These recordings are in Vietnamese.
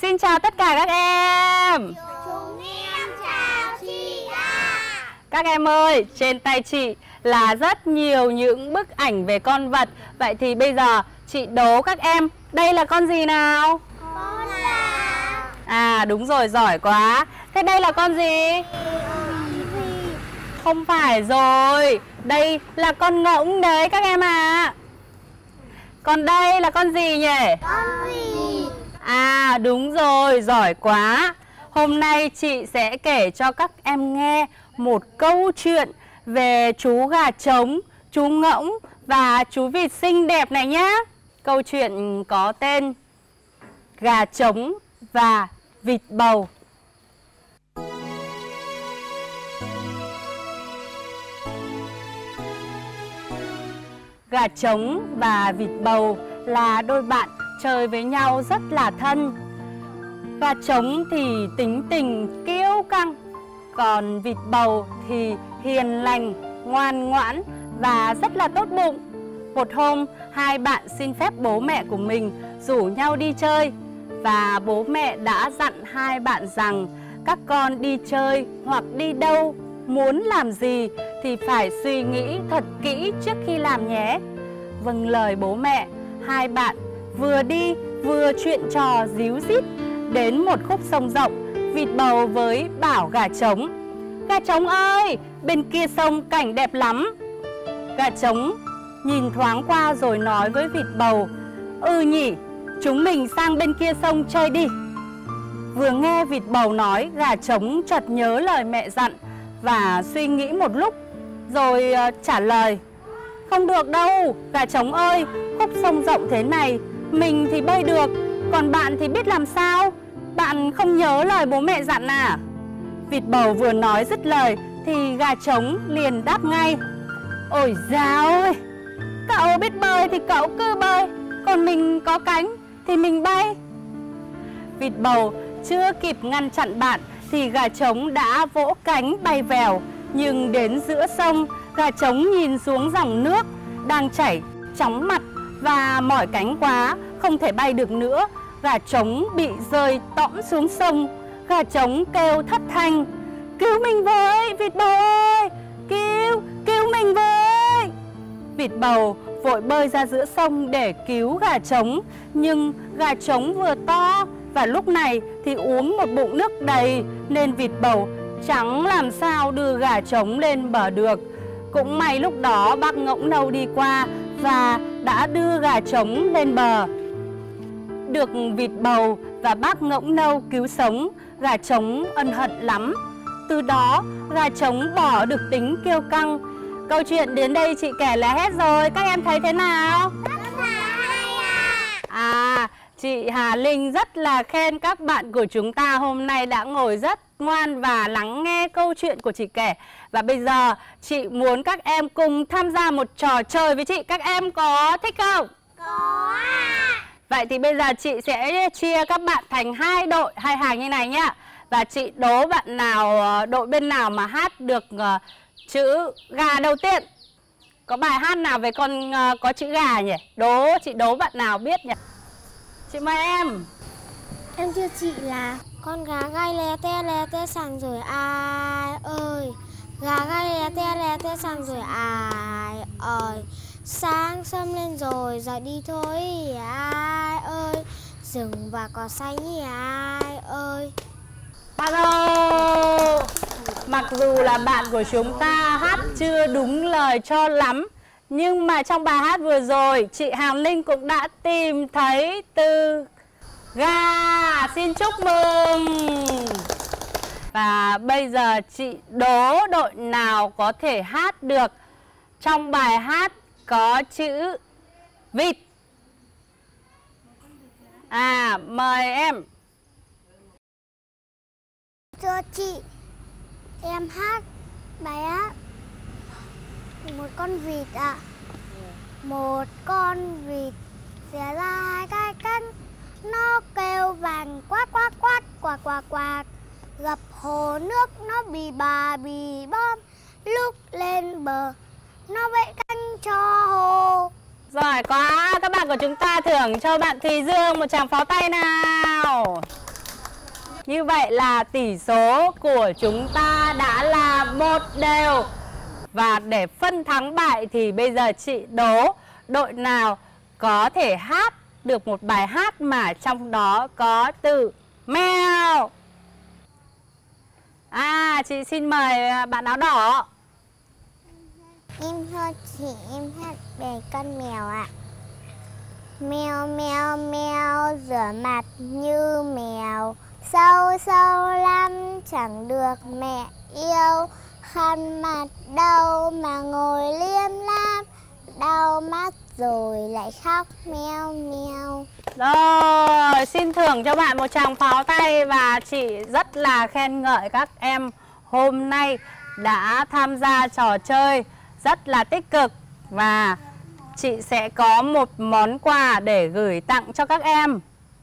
Xin chào tất cả các em. Chúng em chào chị ạ. Các em ơi, trên tay chị là rất nhiều những bức ảnh về con vật. Vậy thì bây giờ chị đố các em, đây là con gì nào? Con là... À đúng rồi, giỏi quá. Thế đây là con gì? Không phải rồi, đây là con ngỗng đấy các em ạ. Còn đây là con gì nhỉ? Con gì? À đúng rồi, giỏi quá. Hôm nay chị sẽ kể cho các em nghe một câu chuyện về chú gà trống, chú ngỗng và chú vịt xinh đẹp này nhé. Câu chuyện có tên Gà trống và vịt bầu. Gà trống và vịt bầu là đôi bạn chơi với nhau rất là thân. Gà trống thì tính tình kiêu căng, còn vịt bầu thì hiền lành, ngoan ngoãn và rất là tốt bụng. Một hôm, hai bạn xin phép bố mẹ của mình rủ nhau đi chơi. Và bố mẹ đã dặn hai bạn rằng các con đi chơi hoặc đi đâu, muốn làm gì thì phải suy nghĩ thật kỹ trước khi làm nhé. Vâng lời bố mẹ, hai bạn vừa đi vừa chuyện trò díu dít. Đến một khúc sông rộng, vịt bầu với bảo gà trống: Gà trống ơi, bên kia sông cảnh đẹp lắm. Gà trống nhìn thoáng qua rồi nói với vịt bầu: Ừ nhỉ, chúng mình sang bên kia sông chơi đi. Vừa nghe vịt bầu nói, gà trống chợt nhớ lời mẹ dặn và suy nghĩ một lúc rồi trả lời: Không được đâu, gà trống ơi, khúc sông rộng thế này, mình thì bơi được, còn bạn thì biết làm sao? Bạn không nhớ lời bố mẹ dặn à? Vịt bầu vừa nói dứt lời thì gà trống liền đáp ngay: Ôi dào ơi, cậu biết bơi thì cậu cứ bơi, còn mình có cánh thì mình bay. Vịt bầu chưa kịp ngăn chặn bạn thì gà trống đã vỗ cánh bay vèo. Nhưng đến giữa sông, gà trống nhìn xuống dòng nước đang chảy chóng mặt và mỏi cánh quá, không thể bay được nữa. Gà trống bị rơi tõm xuống sông. Gà trống kêu thất thanh: Cứu mình với, vịt bầu ơi! Cứu mình với! Vịt bầu vội bơi ra giữa sông để cứu gà trống. Nhưng gà trống vừa to và lúc này thì uống một bụng nước đầy, nên vịt bầu chẳng làm sao đưa gà trống lên bờ được. Cũng may lúc đó bác ngỗng nâu đi qua và đã đưa gà trống lên bờ. Được vịt bầu và bác ngỗng nâu cứu sống, gà trống ân hận lắm. Từ đó gà trống bỏ được tính kiêu căng. Câu chuyện đến đây chị kể là hết rồi, các em thấy thế nào? À, chị Hà Linh rất là khen các bạn của chúng ta hôm nay đã ngồi rất ngoan và lắng nghe câu chuyện của chị kể. Và bây giờ chị muốn các em cùng tham gia một trò chơi với chị. Các em có thích không? Có ạ. Vậy thì bây giờ chị sẽ chia các bạn thành hai đội, hai hàng như này nhá. Và chị đố bạn nào, đội bên nào mà hát được chữ gà đầu tiên. Có bài hát nào về con có chữ gà nhỉ? Chị đố bạn nào biết nhỉ? Chị mời em. Em thưa chị là con gà gáy lé te sàng rồi ai ơi. Gà gáy lé te sàng rồi ai ơi. Sáng sớm lên rồi giờ đi thôi ai ơi. Rừng và cỏ xanh ai ơi. Bravo! Mặc dù là bạn của chúng ta hát chưa đúng lời cho lắm, nhưng mà trong bài hát vừa rồi chị Hàm Linh cũng đã tìm thấy từ gà. Xin chúc mừng. Và bây giờ chị đố đội nào có thể hát được trong bài hát có chữ vịt. À, mời em. Thưa chị, em hát bài hát một con vịt ạ. Một con vịt xẻ ra hai cái cánh, nó kêu vàng quát quát quát quạt quạt quạt. Gặp hồ nước nó bì bà bì bom, lúc lên bờ nó vẫy cánh cho hồ. Giỏi quá, các bạn của chúng ta thưởng cho bạn Thùy Dương một tràng pháo tay nào. Như vậy là tỷ số của chúng ta đã là 1-1. Và để phân thắng bại thì bây giờ chị đố đội nào có thể hát được một bài hát mà trong đó có từ mèo. Chị xin mời bạn áo đỏ. Em thưa chị, em hát về con mèo ạ. Mèo mèo mèo rửa mặt như mèo, sâu sâu lắm chẳng được mẹ yêu. Khăn mặt đâu mà ngồi liêm láp, đau mắt rồi lại khóc meo meo. Rồi, xin thưởng cho bạn một tràng pháo tay. Và chị rất là khen ngợi các em hôm nay đã tham gia trò chơi rất là tích cực. Và chị sẽ có một món quà để gửi tặng cho các em.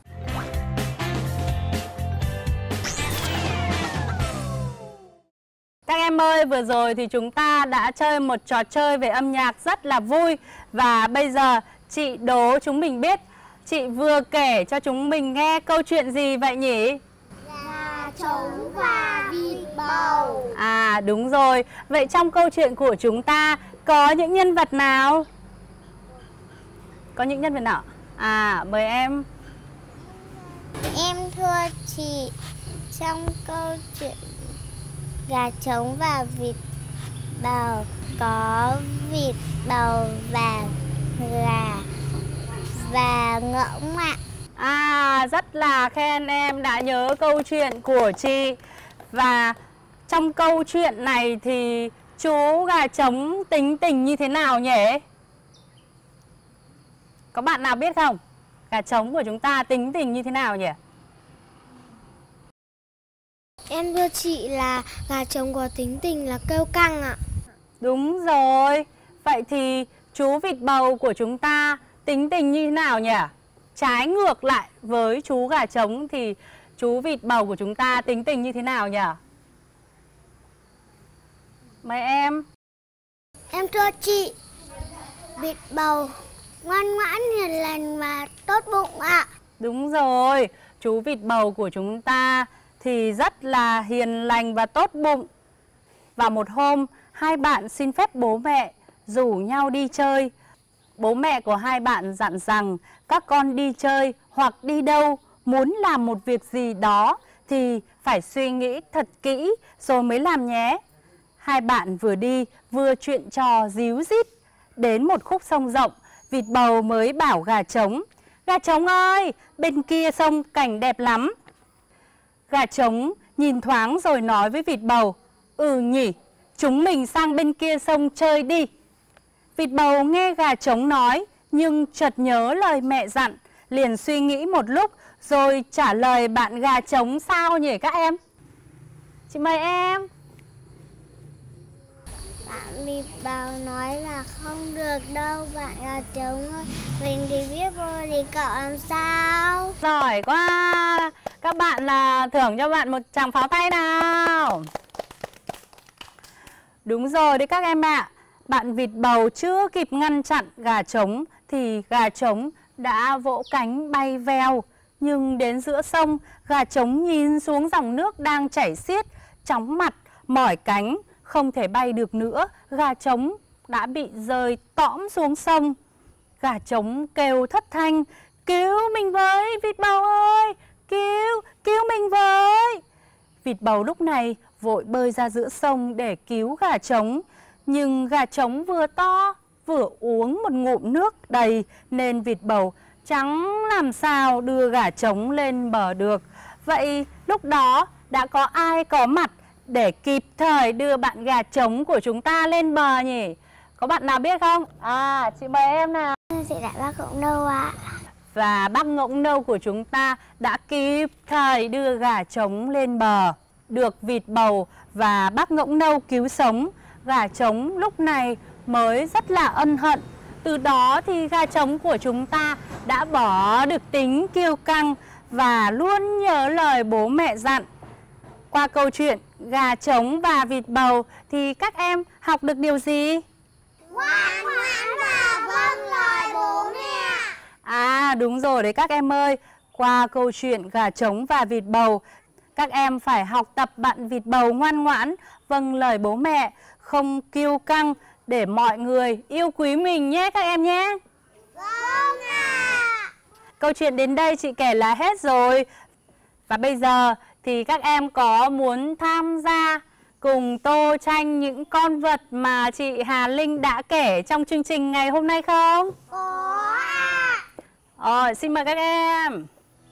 Các em ơi, vừa rồi thì chúng ta đã chơi một trò chơi về âm nhạc rất là vui. Và bây giờ chị đố chúng mình biết chị vừa kể cho chúng mình nghe câu chuyện gì vậy nhỉ? Gà trống và vịt bầu. Đúng rồi. Vậy trong câu chuyện của chúng ta có những nhân vật nào? Có những nhân vật nào? Mời em. Em thưa chị, trong câu chuyện gà trống và vịt bầu có vịt bầu và gà và ngỗng ạ. Rất là khen em đã nhớ câu chuyện của chị. Và trong câu chuyện này thì chú gà trống tính tình như thế nào nhỉ? Có bạn nào biết không? Gà trống của chúng ta tính tình như thế nào nhỉ? Em thưa chị là gà trống có tính tình là kêu căng ạ. Đúng rồi. Vậy thì chú vịt bầu của chúng ta tính tình như thế nào nhỉ? Trái ngược lại với chú gà trống thì chú vịt bầu của chúng ta tính tình như thế nào nhỉ? Mời em. Em thưa chị, vịt bầu ngoan ngoãn hiền lành và tốt bụng ạ. Đúng rồi, chú vịt bầu của chúng ta thì rất là hiền lành và tốt bụng. Và một hôm, hai bạn xin phép bố mẹ rủ nhau đi chơi. Bố mẹ của hai bạn dặn rằng các con đi chơi hoặc đi đâu, muốn làm một việc gì đó thì phải suy nghĩ thật kỹ rồi mới làm nhé. Hai bạn vừa đi vừa chuyện trò díu dít. Đến một khúc sông rộng, vịt bầu mới bảo gà trống: "Gà trống ơi, bên kia sông cảnh đẹp lắm." Gà trống nhìn thoáng rồi nói với vịt bầu: "Ừ nhỉ, chúng mình sang bên kia sông chơi đi." Vịt bầu nghe gà trống nói nhưng chợt nhớ lời mẹ dặn, liền suy nghĩ một lúc rồi trả lời bạn gà trống sao nhỉ các em? Chị mời em. Bạn vịt bầu nói là không được đâu bạn gà trống ơi. Mình thì biết bơi thì cậu làm sao? Giỏi quá. Các bạn thưởng cho bạn một tràng pháo tay nào. Đúng rồi đấy các em ạ. Bạn vịt bầu chưa kịp ngăn chặn gà trống thì gà trống đã vỗ cánh bay vèo. Nhưng đến giữa sông, gà trống nhìn xuống dòng nước đang chảy xiết, chóng mặt, mỏi cánh, không thể bay được nữa. Gà trống đã bị rơi tõm xuống sông. Gà trống kêu thất thanh: "Cứu mình với, vịt bầu ơi! Cứu mình với!" Vịt bầu lúc này vội bơi ra giữa sông để cứu gà trống. Nhưng gà trống vừa to vừa uống một ngụm nước đầy nên vịt bầu chẳng làm sao đưa gà trống lên bờ được. Vậy lúc đó đã có ai có mặt để kịp thời đưa bạn gà trống của chúng ta lên bờ nhỉ? Có bạn nào biết không? Chị mời em nào. Chị lại bác Ngỗng Nâu ạ. Và bác Ngỗng Nâu của chúng ta đã kịp thời đưa gà trống lên bờ. Được vịt bầu và bác Ngỗng Nâu cứu sống, gà trống lúc này mới rất là ân hận. Từ đó thì gà trống của chúng ta đã bỏ được tính kiêu căng và luôn nhớ lời bố mẹ dặn. Qua câu chuyện gà trống và vịt bầu thì các em học được điều gì? Ngoan ngoãn và vâng lời bố mẹ. Đúng rồi đấy các em ơi. Qua câu chuyện gà trống và vịt bầu Các em phải học tập bạn vịt bầu ngoan ngoãn, vâng lời bố mẹ, không kiêu căng để mọi người yêu quý mình nhé các em nhé. Vâng ạ. Câu chuyện đến đây chị kể là hết rồi. Và bây giờ thì các em có muốn tham gia cùng tô tranh những con vật mà chị Hà Linh đã kể trong chương trình ngày hôm nay không? Có ạ. Xin mời các em.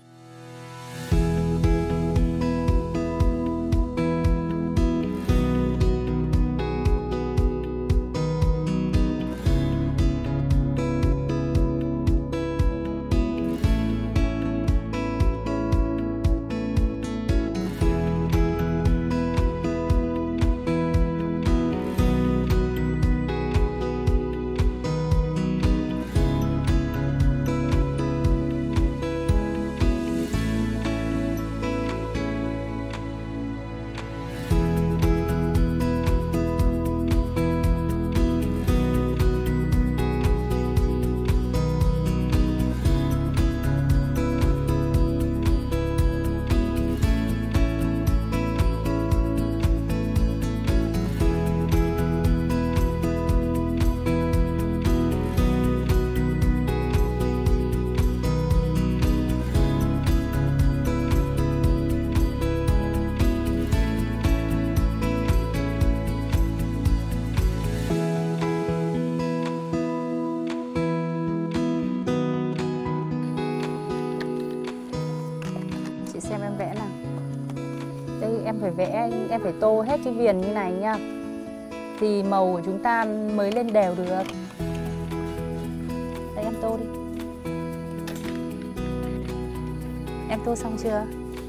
Xem em vẽ nào. Đây em phải vẽ, em phải tô hết cái viền như này nha, thì màu của chúng ta mới lên đều được. Đây em tô đi. Em tô xong chưa?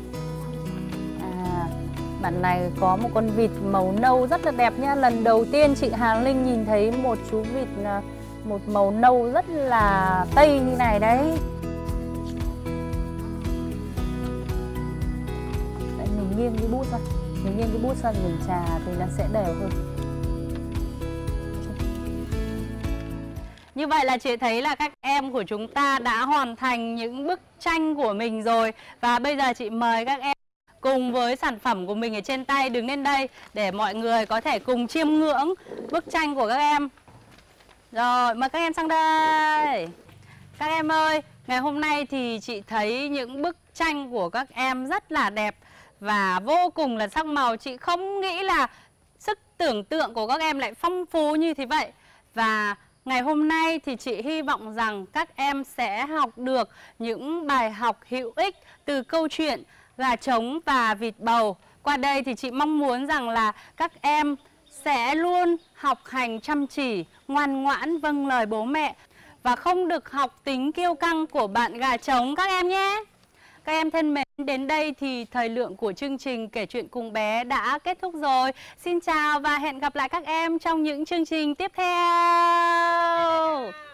Bạn này có một con vịt màu nâu rất là đẹp nha. Lần đầu tiên chị Hà Linh nhìn thấy một chú vịt một màu nâu rất là tây như này đấy. Nghiêng cái bút ra, mình nghiêng cái bút ra mình chà thì nó sẽ đều hơn. Như vậy là chị thấy là các em của chúng ta đã hoàn thành những bức tranh của mình rồi. Và bây giờ chị mời các em cùng với sản phẩm của mình ở trên tay đứng lên đây để mọi người có thể cùng chiêm ngưỡng bức tranh của các em. Rồi, mời các em sang đây. Các em ơi, ngày hôm nay thì chị thấy những bức tranh của các em rất là đẹp và vô cùng là sắc màu. Chị không nghĩ là sức tưởng tượng của các em lại phong phú như thế vậy. Và ngày hôm nay thì chị hy vọng rằng các em sẽ học được những bài học hữu ích từ câu chuyện Gà Trống và Vịt Bầu. Qua đây thì chị mong muốn rằng là các em sẽ luôn học hành chăm chỉ, ngoan ngoãn, vâng lời bố mẹ và không được học tính kiêu căng của bạn gà trống các em nhé. Các em thân mến, đến đây thì thời lượng của chương trình Kể Chuyện Cùng Bé đã kết thúc rồi. Xin chào và hẹn gặp lại các em trong những chương trình tiếp theo.